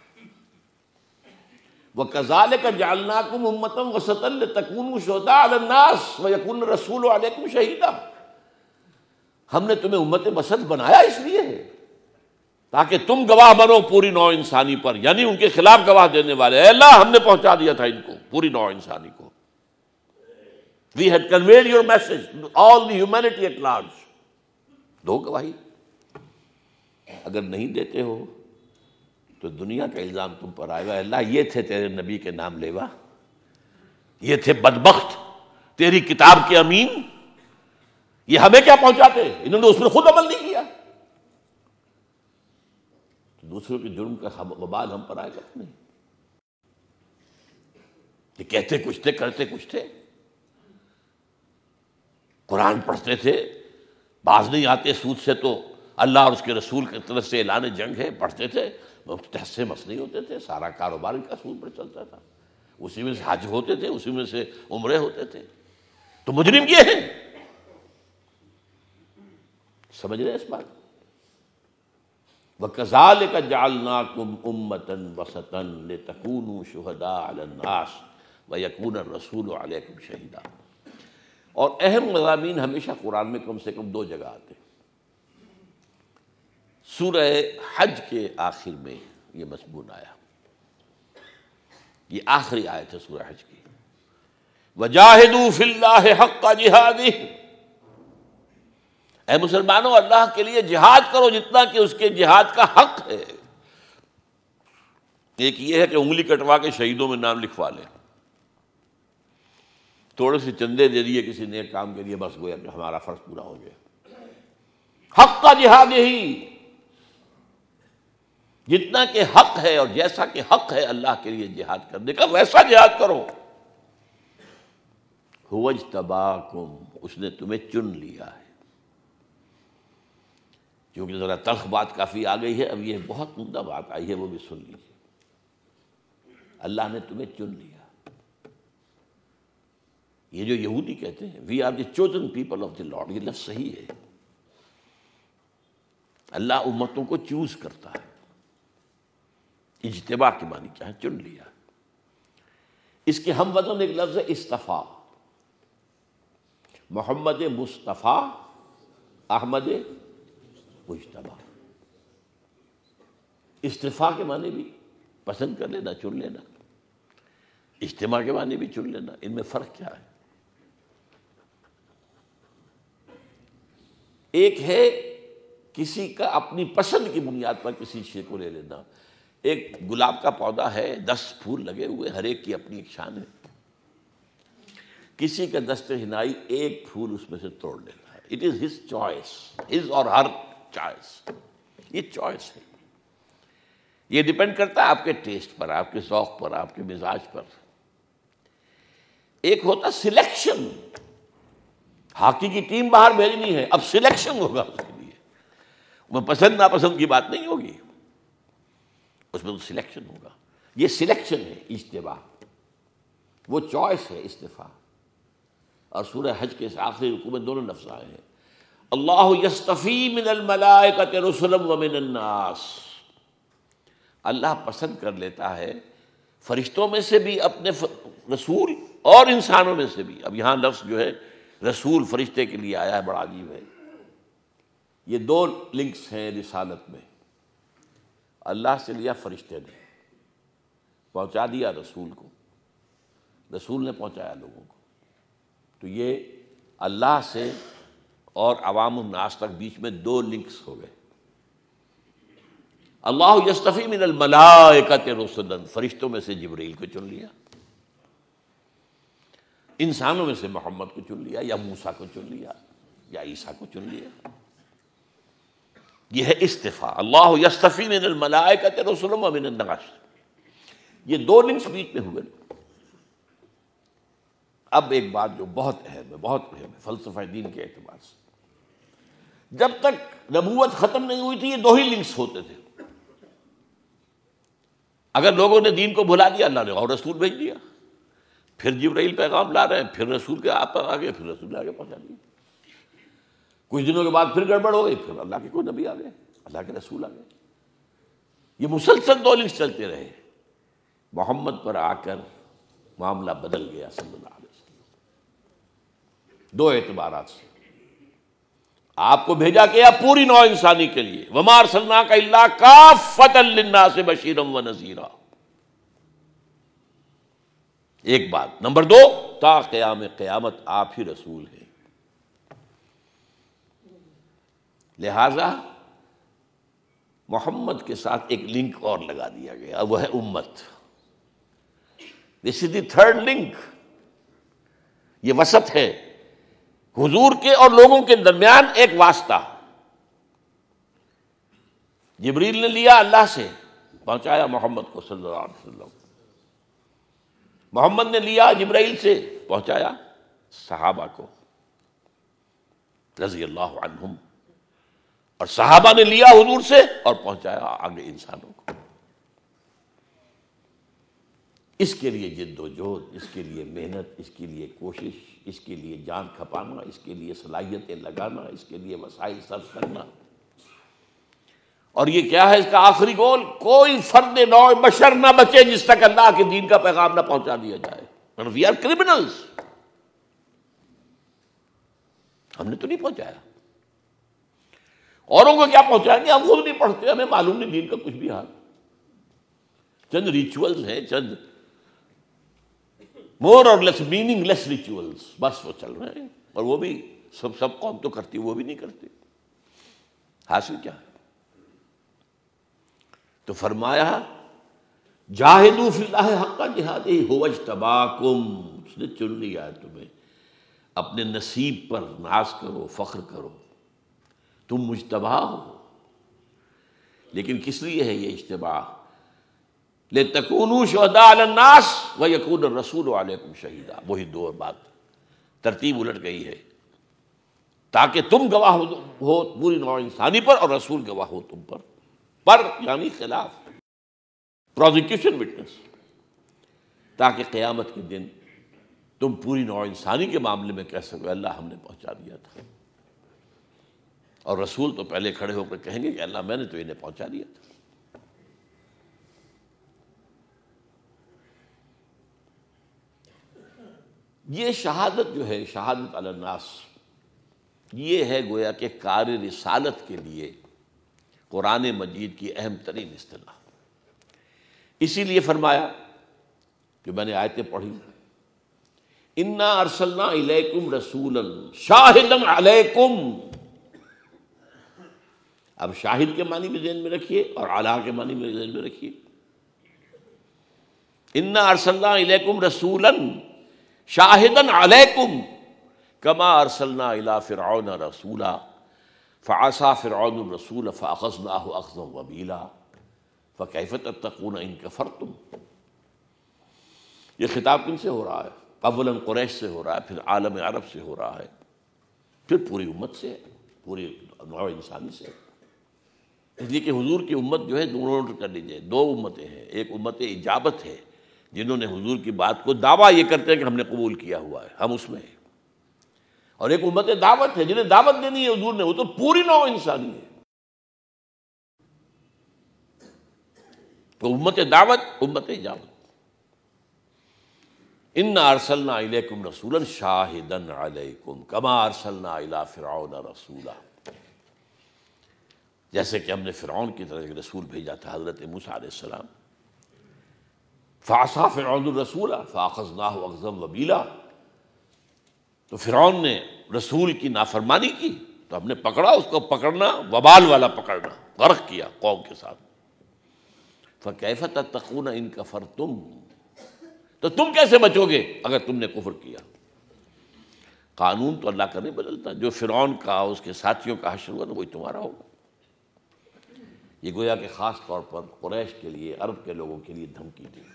وَكَذَلِكَ جَعَلْنَاكُمْ أُمَّةً وَسَطًا لِتَكُونُوا شُهَدَاءَ عَلَى النَّاسِ وَيَكُونَ الرَّسُولُ عَلَيْكُمْ شَهِيدًا. ہم نے تمہیں امت وسط بنایا اس لیے ہے تاکہ تم گواہ بنو پوری نوع انسانی پر، یعنی ان کے خلاف گواہ دینے والے. اے اللہ ہم نے پہنچا دیا تھا ان کو، پوری نوع انسانی کو. We had conveyed your message to all the humanity at large. دو گواہی. اگر نہیں دیتے ہو تو دنیا کا الزام تم پر آئے گا. اللہ یہ تھے تیرے نبی کے نام لیوا، یہ تھے بدبخت تیری کتاب کے امین، یہ ہمیں کیا پہنچاتے، انہوں نے اس پر خود عمل نہیں کیا. تو دوسروں کے جرم کا وبال ہم پر آئے گا نہیں. یہ کہتے کچھ تھے، کرتے کچھ تھے. قرآن پڑھتے تھے، باز نہیں آتے سود سے تو اللہ اور اس کے رسول کی طرف سے اعلان جنگ ہے. پڑھتے تھے، تحس سے مس نہیں ہوتے تھے، سارا کاروبار ان کا سود پر چلتا تھا. اسی میں سے حج ہوتے تھے، اسی میں سے عمرے ہوتے تھے. تو مجرم یہ ہیں. سمجھ رہے ہیں اس بات؟ وَكَذَلِكَ جَعَلْنَاكُمْ أُمَّةً وَسَطًا لِتَكُونُوا شُهَدَاءَ عَلَى النَّاسِ وَيَكُونَ الرَّسُولُ عَلَيْكُمْ شَهِيدًا. اور اہم مضامین ہمیشہ قرآن میں کم سے کم دو جگہ آتے ہیں. سورہ حج کے آخر میں یہ مضمون آیا، یہ آخری آیت ہے سورہ حج کی. وَجَاهِدُوا فِي اللَّهِ حَقَّ جِهَادِهِ. اے مسلمانوں اللہ کے لیے جہاد کرو جتنا کہ اس کے جہاد کا حق ہے. ایک یہ ہے کہ انگلی کٹوا کے شہیدوں میں نام لکھوا لیں، تھوڑے سے چندے دے دیے کسی نیک کام کے لیے، بس گویا کہ ہمارا فرض پورا ہو گیا. حق کا جہاد یہی، جتنا کہ حق ہے اور جیسا کہ حق ہے اللہ کے لیے جہاد کرنے کا ویسا جہاد کرو. هو اجتباکم، اس نے تمہیں چن لیا ہے. کیونکہ ذرا تلخ بات کافی آ گئی ہے، اب یہ بہت عمدہ بات آئی ہے، وہ بھی سن لیجیے. اللہ نے تمہیں چن لیا. یہ جو یہودی کہتے ہیں we are the chosen people of the lord, یہ لفظ صحیح ہے. اللہ امتوں کو چوز کرتا ہے. اجتباء کے معنی کیا ہے؟ چن لیا. اس کے ہم وزن ایک لفظ ہے اصطفیٰ. محمد مصطفیٰ، احمد مجتبیٰ. اصطفاء کے معنی بھی پسند کر لینا، چن لینا. اجتماع کے معنی بھی چن لینا. ان میں فرق کیا ہے؟ ایک ہے کسی کا اپنی پسند کی بنیاد پر کسی شے کو لے لینا. ایک گلاب کا پودا ہے، دس پھول لگے ہوئے، ہر ایک کی اپنی ایک شان ہے. کسی کا دست ہنائی ایک پھول اس میں سے توڑ لیتا ہے. It is his choice, his or her choice. یہ چوائس ہے. یہ ڈیپینڈ کرتا ہے آپ کے ٹیسٹ پر، آپ کے ذوق پر، آپ کے مزاج پر. ایک ہوتا سلیکشن، ہاکی کی ٹیم باہر بھیجنی ہے، اب سلیکشن ہوگا اس کے لیے. وہ پسند ناپسند کی بات نہیں ہوگی، اس میں تو سلیکشن ہوگا. یہ سلیکشن ہے اجتباء، وہ چوائس ہے اصطفاء. اور سورہ حج کے آخری رکوع میں دونوں لفظ آئے ہیں. اللہ یصطفی من الملائکۃ رسلا ومن الناس. اللہ پسند کر لیتا ہے فرشتوں میں سے بھی اپنے رسول اور انسانوں میں سے بھی. اب یہاں لفظ جو ہے رسول فرشتے کے لیے آیا ہے، بڑا عجیب ہے. یہ دو لنکس ہیں رسالت میں. اللہ سے لیا فرشتے نے، پہنچا دیا رسول کو، رسول نے پہنچایا لوگوں کو. تو یہ اللہ سے اور عوام الناس تک بیچ میں دو لنکس ہو گئے. اللہ یصطفی من الملائکۃ رسلا، فرشتوں میں سے جبرائیل کو چن لیا، انسانوں میں سے محمد کو چن لیا، یا موسیٰ کو چن لیا، یا عیسیٰ کو چن لیا. یہ ہے استفاء. اللہ یصطفی من الملائکۃ رسلا ومن الناس. یہ دو لنکس بیچ میں ہوئے. اب ایک بات جو بہت اہم ہے، بہت اہم ہے فلسفہ دین کے اعتبار سے. جب تک نبوت ختم نہیں ہوئی تھی یہ دو ہی لنکس ہوتے تھے. اگر لوگوں نے دین کو بھلا دیا، اللہ نے اور رسول بھیج دیا، پھر جبرائیل پیغام لا رہے ہیں، پھر رسول کے آپ پر آگے، پھر رسول نے آگے پہنچا دیا. کچھ دنوں کے بعد پھر گڑبڑ ہو گئی، پھر اللہ کے کوئی نبی آ گئے، اللہ کے رسول آ گئے. یہ مسلسل دو لنکس چلتے رہے. محمد پر آ کر معاملہ بدل گیا صلی اللہ علیہ وسلم دو اعتبارات سے. آپ کو بھیجا گیا پوری نوع انسانی کے لیے، وما ارسلناک الا کافۃ للناس بشیرا ونذیرا. ایک بات. نمبر دو، تا قیام قیامت آپ ہی رسول ہیں. لہذا محمد کے ساتھ ایک لنک اور لگا دیا گیا، وہ ہے امت. This is the third link. یہ وسط ہے حضور کے اور لوگوں کے درمیان، ایک واسطہ. جبریل نے لیا اللہ سے، پہنچایا محمد کو صلی اللہ علیہ وسلم. محمد نے لیا جبرائیل سے، پہنچایا صحابہ کو رضی اللہ عنہم، اور صحابہ نے لیا حضور سے اور پہنچایا آگے انسانوں کو. اس کے لیے جد و جہد، اس کے لیے محنت، اس کے لیے کوشش، اس کے لیے جان کھپانا، اس کے لیے صلاحیتیں لگانا، اس کے لیے وسائل صرف کرنا. اور یہ کیا ہے اس کا آخری گول؟ کوئی فرد نوع بشر نہ بچے جس تک اللہ کے دین کا پیغام نہ پہنچا دیا جائے. We are criminals. ہم نے تو نہیں پہنچایا. اوروں کو کیا پہنچائیں گے؟ ہم خود نہیں پڑھتے، ہمیں معلوم نہیں دین کا کچھ بھی حال. چند ریچولز ہیں، چند مور اور لیس میننگ لیس ریچولز، بس وہ چل رہے ہیں. اور وہ بھی سب سب قوم تو کرتی، وہ بھی نہیں کرتی. حاصل کیا ہے؟ تو فرمایا جاہدوا فی اللہ حق جہادہ ھو اجتباکم. اس نے چن لیا ہے تمہیں. اپنے نصیب پر ناز کرو، فخر کرو، تم مجتبی ہو. لیکن کس لیے ہے یہ اجتباء؟ لِتَكُونُوا شُهَدَاءَ عَلَى النَّاسِ وَيَكُونَ الرَّسُولُ عَلَيْكُمْ شَهِيدًا. وہی دو بات، ترتیب الٹ گئی ہے. تاکہ تم گواہ ہو پوری نوع انسانی پر، اور رسول گواہ ہو تم پر. پر یعنی خلاف، پروزیکیوشن وٹنس. تاکہ قیامت کے دن تم پوری نوع انسانی کے معاملے میں کہہ سکو اللہ ہم نے پہنچا دیا تھا. اور رسول تو پہلے کھڑے ہو کر کہیں گے کہ اللہ میں نے تو انہیں پہنچا دیا تھا. یہ شہادت جو ہے، شہادت علی الناس، یہ ہے گویا کہ کار رسالت کے لیے قرآن مجید کی اہم ترین اصطلاح. اسی لیے فرمایا جو میں نے آیتیں پڑھی، انا ارسلنا الیکم رسولا شاہدا علیکم. اب شاہد کے معنی بھی ذہن میں رکھیے اور علی کے معنی بھی ذہن میں رکھیے. انا ارسلنا الیکم رسولا شاہدا علیکم کما ارسلنا الی فرعون رسولا فعصى فرعون الرسول فاخذناه اخذا وبیلا فکیف تتقون ان کفرتم. یہ خطاب کن سے ہو رہا ہے؟ اولاً قریش سے ہو رہا ہے، پھر عالم عرب سے ہو رہا ہے، پھر پوری امت سے، پوری نوع انسانی سے. اس لیے کہ حضور کی امت جو ہے دونوں نوٹ کر لیجیے، دو امتیں ہیں. ایک امت اجابت ہے جنہوں نے حضور کی بات کو دعویٰ یہ کرتے ہیں کہ ہم نے قبول کیا ہوا ہے، ہم اس میں ہیں. اور ایک امت دعوت ہے جنہیں دعوت دینی ہے حضور نے، وہ تو پوری نوع انسانی ہے. تو امت دعوت، امت اجابت. انا ارسلنا الیکم رسولا شاہدا علیکم کما ارسلنا الی فرعون رسولا. جیسے کہ ہم نے فرعون کی طرف ایک رسول بھیجا تھا حضرت موسیٰ علیہ السلام. فعصا فرعون الرسول فاخذناہ اخذا وبیلا. تو فرعون نے رسول کی نافرمانی کی تو ہم نے پکڑا اس کو، پکڑنا وبال والا پکڑنا، غرق کیا قوم کے ساتھ. فکیف تتقون ان کفرتم، تو تم کیسے بچو گے اگر تم نے کفر کیا. قانون تو اللہ کا نہیں بدلتا، جو فرعون کا اس کے ساتھیوں کا حشر ہوا تو وہی تمہارا ہوگا. یہ گویا کہ خاص طور پر قریش کے لیے، عرب کے لوگوں کے لیے دھمکی تھی.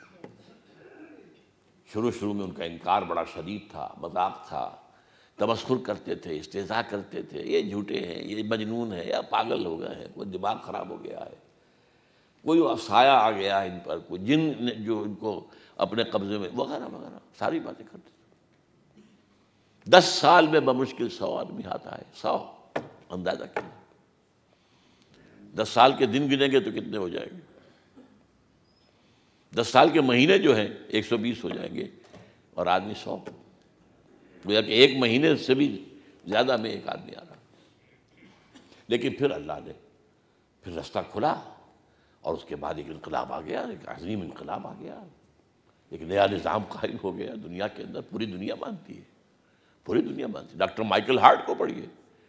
شروع شروع میں ان کا انکار بڑا شدید تھا، مذاق تھا، تمسخر کرتے تھے، استہزاء کرتے تھے، یہ جھوٹے ہیں، یہ مجنون ہے، یا پاگل ہو گئے ہیں، کوئی دماغ خراب ہو گیا ہے، کوئی سایہ آ گیا ہے ان پر، کوئی جن نے جو ان کو اپنے قبضے میں، وغیرہ وغیرہ ساری باتیں کرتے تھے. دس سال میں بمشکل سو آدمی ہاتھ آئے، سو. اندازہ کیا، دس سال کے دن گنیں گے تو کتنے ہو جائیں گے؟ دس سال کے مہینے جو ہیں ایک سو بیس ہو جائیں گے، اور آدمی سو. گویا کہ ایک مہینے سے بھی زیادہ میں ایک آدمی آ رہا. لیکن پھر اللہ نے پھر رستہ کھلا، اور اس کے بعد ایک انقلاب آ گیا، ایک عظیم انقلاب آ گیا، ایک نیا نظام قائم ہو گیا دنیا کے اندر. پوری دنیا مانتی ہے، پوری دنیا مانتی ہے. ڈاکٹر مائیکل ہارٹ کو پڑھیے،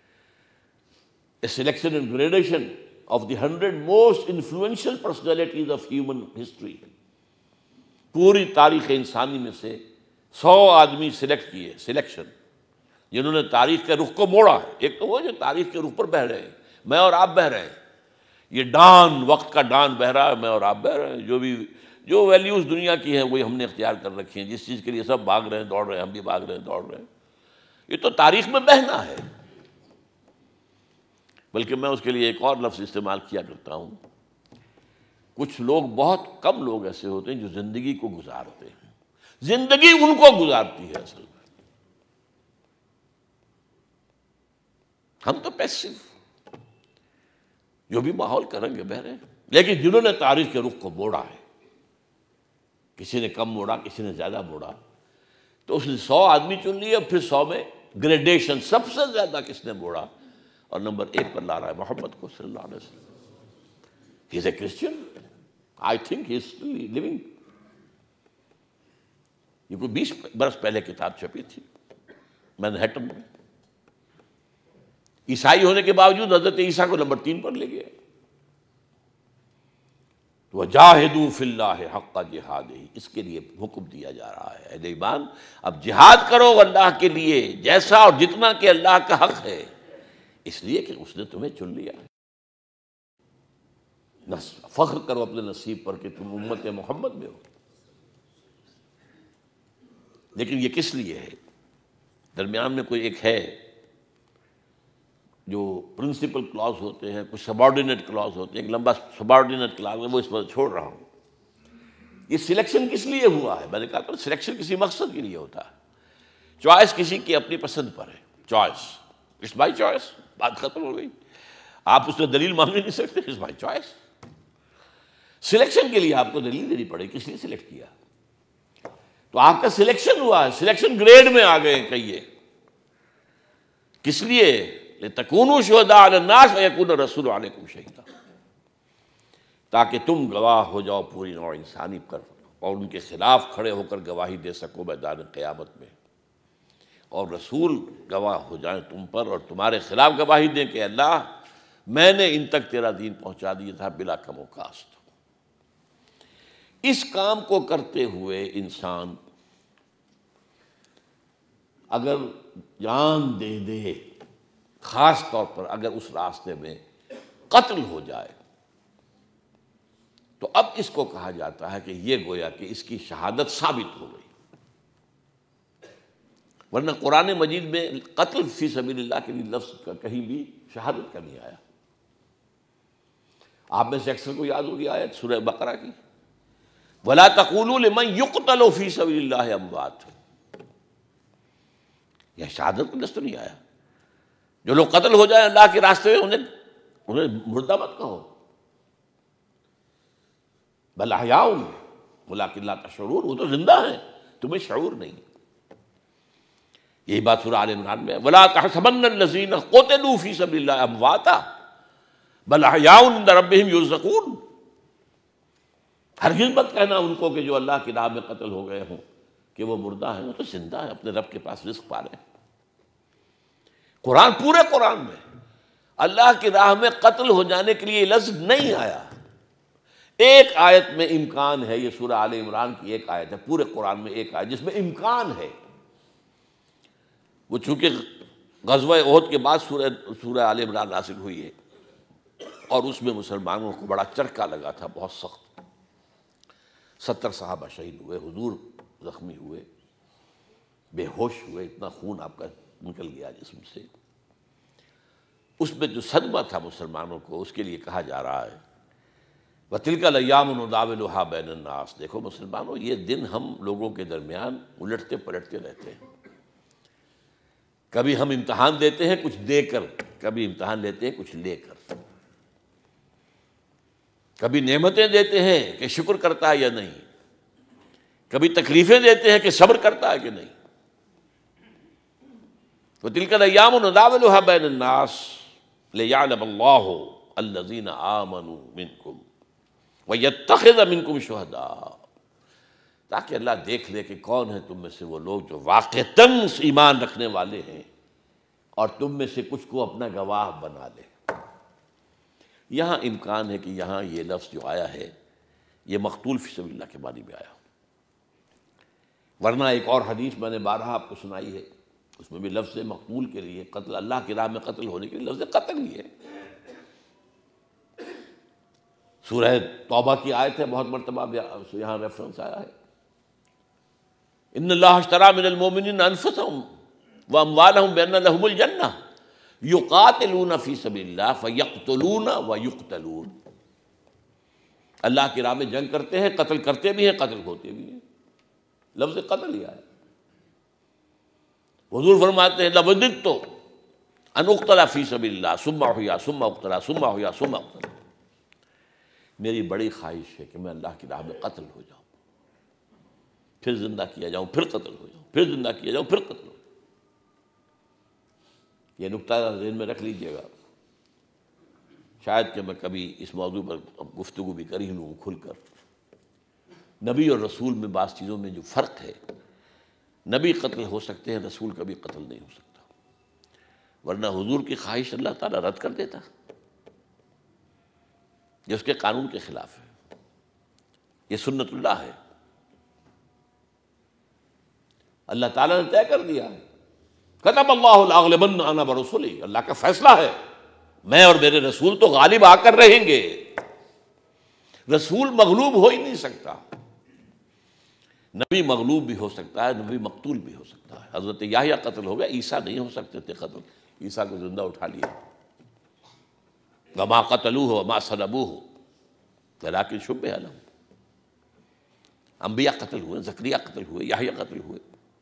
A selection and gradation of the hundred most influential personalities of human history. پوری تاریخ انسانی میں سے سو آدمی سلیکٹ کیے، سلیکشن، جنہوں نے تاریخ کے رخ کو موڑا. ایک تو وہ جو تاریخ کے رخ پر بہہ رہے ہیں، میں اور آپ بہہ رہے ہیں، یہ ڈان، وقت کا ڈان بہہ رہا ہے، میں اور آپ بہہ رہے ہیں. جو بھی جو ویلیوز دنیا کی ہیں وہی ہم نے اختیار کر رکھی ہیں، جس چیز کے لیے سب بھاگ رہے ہیں، دوڑ رہے ہیں، ہم بھی بھاگ رہے ہیں، دوڑ رہے ہیں. یہ تو تاریخ میں بہنا ہے. بلکہ میں اس کے لیے ایک اور لفظ استعمال کیا کرتا ہوں، کچھ لوگ، بہت کم لوگ ایسے ہوتے ہیں جو زندگی کو گزارتے ہیں. زندگی ان کو گزارتی ہے اصل میں. ہم تو پیسو، جو بھی ماحول کریں گے بہ رہے ہیں. لیکن جنہوں نے تاریخ کے رخ کو موڑا ہے، کسی نے کم موڑا، کسی نے زیادہ موڑا، تو اس نے سو آدمی چن لیے، پھر سو میں گریڈیشن، سب سے زیادہ کس نے موڑا، اور نمبر ایک پر لا رہا ہے محمد کو صلی اللہ علیہ وسلم. He is a Christian, I think he is still living. یہ کوئی بیس برس پہلے کتاب چھپی تھی مینہٹن میں. عیسائی ہونے کے باوجود حضرت عیسیٰ کو نمبر تین پر لے گئے. وَجَاهِدُوا فِي اللَّهِ حَقَّ جِهَادِهِ، اس کے لیے حکم دیا جا رہا ہے، اے ایمان اب جہاد کرو اللہ کے لیے، جیسا اور جتنا کہ اللہ کا حق ہے، اس لیے کہ اس نے تمہیں چن لیا. فخر کرو اپنے نصیب پر کہ تم امت محمد میں ہو. لیکن یہ کس لیے ہے؟ درمیان میں کوئی ایک ہے جو پرنسپل کلاز ہوتے ہیں، کچھ سبارڈینیٹ کلاز ہوتے ہیں، ایک لمبا سبارڈینیٹ کلاز ہے، وہ اس پر چھوڑ رہا ہوں. یہ سلیکشن کس لیے ہوا ہے؟ میں نے کہا تھا سلیکشن کسی مقصد کے لیے ہوتا ہے. چوائس کسی کی اپنی پسند پر ہے، چوائس، اٹس مائی چوائس، بات ختم ہو گئی. آپ اس سے دلیل مانگ نہیں سکتے، اٹس مائی چوائس. سلیکشن کے لیے آپ کو دلیل دینی پڑے، کس لیے سلیکٹ کیا. تو آپ کا سلیکشن ہوا ہے، سلیکشن گریڈ میں آ گئے. کہیے کس لیے؟ لِتَكُونُوا شُهَدَاءَ عَلَى النَّاسِ وَيَكُونَ الرَّسُولُ عَلَيْكُمْ شَهِيدًا، تاکہ تم گواہ ہو جاؤ پوری نوع انسانی پر، اور ان کے خلاف کھڑے ہو کر گواہی دے سکو میدان قیامت میں، اور رسول گواہ ہو جائیں تم پر اور تمہارے خلاف گواہی دیں کہ اللہ میں نے ان تک تیرا دین پہنچا دیا تھا بلا کم و کاست. اس کام کو کرتے ہوئے انسان اگر جان دے دے، خاص طور پر اگر اس راستے میں قتل ہو جائے، تو اب اس کو کہا جاتا ہے کہ یہ گویا کہ اس کی شہادت ثابت ہو گئی. ورنہ قرآن مجید میں قتل فی سبیل اللہ کے لیے لفظ کا کہیں بھی شہادت کا نہیں آیا. آپ میں سے اکثر کو یاد ہوگی آیت سورہ بقرہ کی، وَلَا تَقُولُوا لِمَنْ يُقْتَلُ فِي سَبِيلِ اللَّهِ أَمْوَاتٌ. یہ شہادت کا لفظ تو نہیں آیا. جو لوگ قتل ہو جائیں اللہ کے راستے میں، انہیں انہیں مردہ مت کہو. بل احیاء ولکن لا تشعرون، وہ تو زندہ ہیں، تمہیں شعور نہیں۔ یہی بات سورہ آل عمران میں ہے، ولا تحسبن الذین قتلوا فی سبیل اللہ امواتا بل احیاء عند ربہم یرزقون۔ ہرگز مت کہنا ان کو کہ جو اللہ کی راہ میں قتل ہو گئے ہوں کہ وہ مردہ ہیں، وہ تو زندہ ہیں، اپنے رب کے پاس رزق پا رہے ہیں۔ قرآن، پورے قرآن میں اللہ کی راہ میں قتل ہو جانے کے لیے یہ لفظ نہیں آیا۔ ایک آیت میں امکان ہے، یہ سورہ آل عمران کی ایک آیت ہے، پورے قرآن میں ایک آیت جس میں امکان ہے۔ وہ چونکہ غزوہ احد کے بعد سورہ سورہ آل عمران نازل ہوئی ہے، اور اس میں مسلمانوں کو بڑا چرکا لگا تھا، بہت سخت۔ ستر صحابہ شہید ہوئے، حضور زخمی ہوئے، بے ہوش ہوئے، اتنا خون آپ کا نکل گیا جسم سے۔ اس میں جو صدمہ تھا مسلمانوں کو، اس کے لیے کہا جا رہا ہے وَتِلْكَ الْأَيَّامُ نُدَاوِلُهَا بَيْنَ النَّاسِ، دیکھو مسلمانوں، یہ دن ہم لوگوں کے درمیان الٹتے پلٹتے رہتے ہیں۔ کبھی ہم امتحان دیتے ہیں کچھ دے کر، کبھی امتحان لیتے ہیں کچھ لے کر، کبھی نعمتیں دیتے ہیں کہ شکر کرتا ہے یا نہیں، کبھی تکلیفیں دیتے ہیں کہ صبر کرتا ہے کہ نہیں۔ وَتِلْكَ الْأَيَّامُ نُدَاوِلُهَا بَيْنَ النَّاسِ لِيَعْلَمَ اللَّهُ الَّذِينَ آمَنُوا مِنْكُمْ وَيَتَّخِذَ مِنْكُمْ شُهَدَاءَ، تاکہ اللہ دیکھ لے کہ کون ہے تم میں سے وہ لوگ جو واقعتاً ایمان رکھنے والے ہیں، اور تم میں سے کچھ کو اپنا گواہ بنا لے۔ یہاں امکان ہے کہ یہاں یہ لفظ جو آیا ہے یہ مقتول فی سبیل اللہ کے معنی میں آیا، ورنہ ایک اور حدیث میں نے بارہا آپ کو سنائی ہے، اس میں بھی لفظ مقتول کے لیے، قتل اللہ کی راہ میں قتل ہونے کے لیے لفظ قتل ہی ہے۔ سورہ توبہ کی آیت ہے، بہت مرتبہ یہاں ریفرنس آیا ہے، ان اللہ اشتری من المؤمنین انفسهم واموالهم بان لهم الجنہ یقاتلون فی سبیل اللہ فیقتلون ویقتلون۔ اللہ کی راہ میں جنگ کرتے ہیں، قتل کرتے بھی ہیں، قتل ہوتے بھی ہیں، لفظ قتل ہی آیا۔ حضور فرماتے ہیں لوددت ان اقتل فی سبیل اللہ ثم احیا ثم اقتل ثم احیا ثم اقتل، میری بڑی خواہش ہے کہ میں اللہ کی راہ میں قتل ہو جاؤں، پھر زندہ کیا جاؤں، پھر قتل ہو جاؤں، پھر زندہ کیا جاؤں، پھر قتل ہو جاؤں۔ یہ نقطہ ذہن میں رکھ لیجئے گا، شاید کہ میں کبھی اس موضوع پر گفتگو بھی کر ہی لوں کھل کر۔ نبی اور رسول میں بعض چیزوں میں جو فرق ہے، نبی قتل ہو سکتے ہیں، رسول کبھی قتل نہیں ہو سکتا، ورنہ حضور کی خواہش اللہ تعالیٰ رد کر دیتا، یہ اس کے قانون کے خلاف ہے، یہ سنت اللہ ہے، اللہ تعالیٰ نے طے کر دیا ہے، کتب اللہ لاغلبن انا ورسلی، اللہ کا فیصلہ ہے، میں اور میرے رسول تو غالب آ کر رہیں گے۔ رسول مغلوب ہو ہی نہیں سکتا، نبی مغلوب بھی ہو سکتا ہے، نبی مقتول بھی ہو سکتا ہے۔ حضرت یحییٰ قتل ہو گیا، عیسیٰ نہیں ہو سکتے تھے قتل، عیسیٰ کو زندہ اٹھا لیا۔ وما قتلوہ وما صلبوہ ولکن شبہ لہم، انبیاء قتل ہوئے، زکریا قتل ہوئے، یحییٰ قتل ہوئے،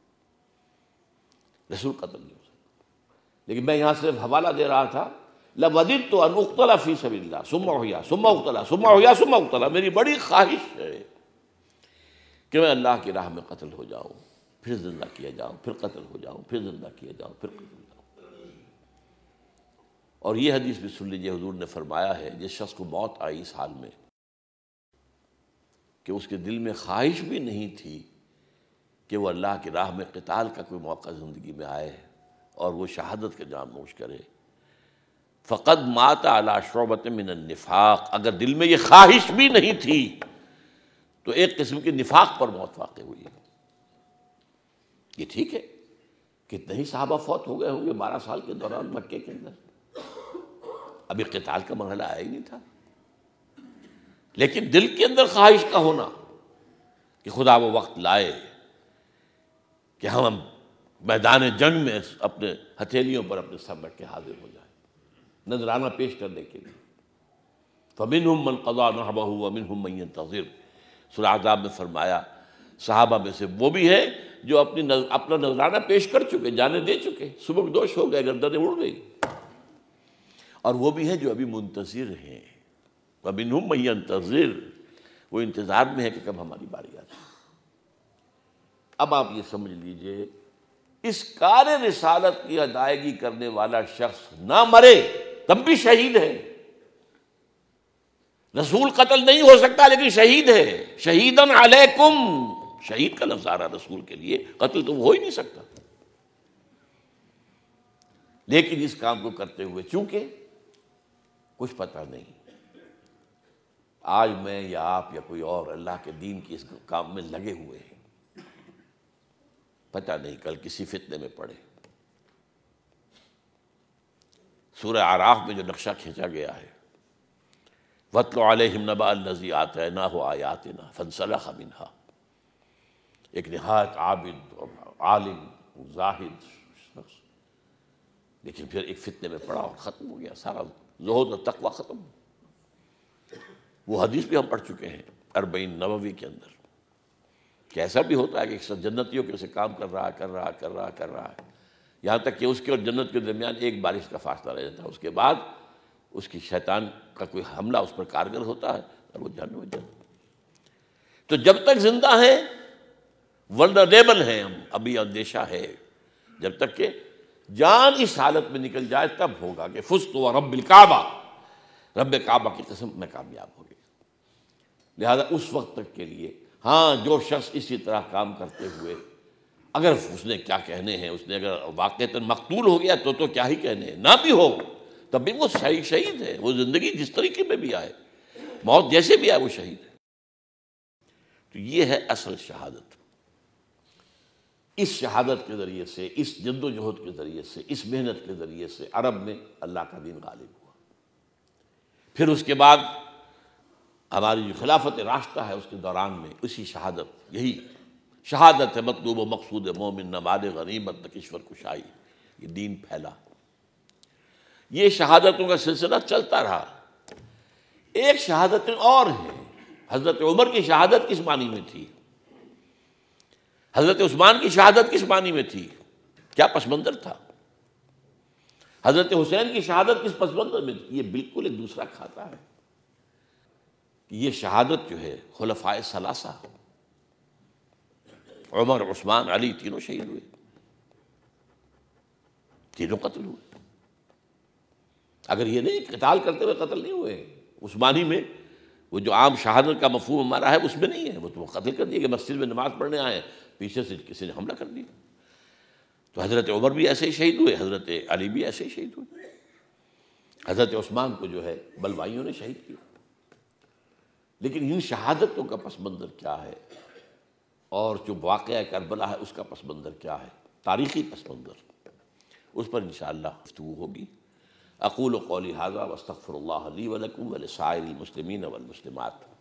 رسول قتل نہیں ہو سکتا۔ لیکن میں یہاں صرف حوالہ دے رہا تھا، لوددت ان اقتل فی سبیل اللہ ثم احیا ثم اقتل ثم احیا ثم اقتل، میری بڑی خواہش ہے کہ میں اللہ کی راہ میں قتل ہو جاؤں، پھر زندہ کیا جاؤں، پھر قتل ہو جاؤں، پھر زندہ کیا جاؤں، پھر قتل ہو جاؤں۔ اور یہ حدیث بھی سن لیجیے، حضور نے فرمایا ہے جس شخص کو موت آئی اس حال میں کہ اس کے دل میں خواہش بھی نہیں تھی کہ وہ اللہ کی راہ میں قتال کا کوئی موقع زندگی میں آئے اور وہ شہادت کا جام نوش کرے، فقد مات علی شعبۃ من النفاق، اگر دل میں یہ خواہش بھی نہیں تھی تو ایک قسم کی نفاق پر موت واقع ہوئی۔ یہ ٹھیک ہے، کتنے ہی صحابہ فوت ہو گئے ہوں گے بارہ سال کے دوران مکے کے اندر، ابھی قتال کا مرحلہ آیا ہی نہیں تھا، لیکن دل کے اندر خواہش کا ہونا کہ خدا وہ وقت لائے کہ ہم میدان جنگ میں اپنے ہتھیلیوں پر اپنے سر رکھ کے حاضر ہو جائیں، نذرانہ پیش کرنے کے لیے۔ فَمِنْهُمْ مَنْ قَضَىٰ نَحْبَهُ وَمِنْهُمْ مَنْ يَنتَظِرُ، سورہ احزاب میں فرمایا صحابہ میں سے وہ بھی ہے جو اپنی نز... اپنا نذرانہ پیش کر چکے، جانے دے چکے، سبک دوش ہو گئے، گردنیں اڑ گئی، اور وہ بھی ہیں جو ابھی منتظر ہیں۔ وَمِنْهُمْ مَنْ يَنتَظِرُ وہ انتظار میں ہے کہ کب ہماری باری آ جائے۔ اب آپ یہ سمجھ لیجئے اس کار رسالت کی ادائیگی کرنے والا شخص نہ مرے تب بھی شہید ہے۔ رسول قتل نہیں ہو سکتا لیکن شہید ہے۔ شہیدن علیکم، شہید کا لفظ آ رہا رسول کے لیے، قتل تو ہو ہی نہیں سکتا۔ لیکن اس کام کو کرتے ہوئے چونکہ کچھ پتہ نہیں، آج میں یا آپ یا کوئی اور اللہ کے دین کی اس کام میں لگے ہوئے ہیں، پتہ نہیں کل کسی فتنے میں پڑے۔ سورہ اعراف میں جو نقشہ کھینچا گیا ہے، وَاتْلُ عَلَيْهِمْ نَبَأَ الَّذِي آتَيْنَاهُ آيَاتِنَا فَانسَلَخَ مِنْهَا، ایک نہایت عابد اور عالم زاہد شخص، لیکن پھر ایک فتنے میں پڑا اور ختم ہو گیا، سارا زہد اور تقوی ختم۔ وہ حدیث بھی ہم پڑھ چکے ہیں اربعین نووی کے اندر کہ ایسا بھی ہوتا ہے کہ ایک جنتیوں کے اسے کام کر رہا کر رہا کر رہا کر رہا ہے، یہاں تک کہ اس کے اور جنت کے درمیان ایک بارش کا فاصلہ رہ جاتا ہے، اس کے بعد اس کی شیطان کا کوئی حملہ اس پر کارگر ہوتا ہے اور وہ جہنم میں جاتا ہے۔ تو جب تک زندہ ہیں ولنریبل ہیں ہم، ابھی اندیشہ ہے، جب تک کہ جان اس حالت میں نکل جائے تب ہوگا کہ فزت ورب الکعبہ، رب کعبہ کی قسم میں کامیاب ہو گیا۔ لہذا اس وقت تک کے لیے ہاں جو شخص اسی طرح کام کرتے ہوئے اگر اس نے کیا کہنے ہیں، اس نے اگر واقعتاً مقتول ہو گیا تو تو کیا ہی کہنے ہیں، نہ بھی ہو تب بھی وہ شہید ہے، وہ زندگی جس طریقے میں بھی آئے، موت جیسے بھی آئے وہ شہید ہے۔ تو یہ ہے اصل شہادت۔ اس شہادت کے ذریعے سے، اس جد و جہد کے ذریعے سے، اس محنت کے ذریعے سے عرب میں اللہ کا دین غالب ہوا۔ پھر اس کے بعد ہماری جو خلافت راشدہ ہے اس کے دوران میں اسی شہادت، یہی شہادت ہے مطلوب و مقصود مومن، نہ مال غنیمت نہ کشور کشائی، یہ دین پھیلا۔ یہ شہادتوں کا سلسلہ چلتا رہا۔ ایک شہادتیں اور ہیں، حضرت عمر کی شہادت کس معنی میں تھی؟ حضرت عثمان کی شہادت کس معنی میں تھی؟ کیا پس منظر تھا؟ حضرت حسین کی شہادت کس پس منظر میں تھی؟ یہ بالکل ایک دوسرا کھاتا ہے۔ یہ شہادت جو ہے خلفائے ثلاثہ، عمر، عثمان، علی، تینوں شہید ہوئے، تینوں قتل ہوئے۔ اگر یہ نہیں قتال کرتے ہوئے قتل نہیں ہوئے، عثمانی میں وہ جو عام شہادت کا مفہوم ہمارا ہے اس میں نہیں ہے، وہ تو قتل کر دیا کہ مسجد میں نماز پڑھنے آئے، پیچھے سے کسی نے حملہ کر دیا۔ تو حضرت عمر بھی ایسے ہی شہید ہوئے، حضرت علی بھی ایسے ہی شہید ہوئے، حضرت عثمان کو جو ہے بلوائیوں نے شہید کیا۔ لیکن ان شہادتوں کا پس منظر کیا ہے، اور جو واقعہ کربلا ہے اس کا پس منظر کیا ہے، تاریخی پس منظر، اس پر انشاءاللہ گفتگو ہوگی۔ اقول قولی ھذا واستغفر اللہ لی ولکم ولسائر المسلمین والمسلمات۔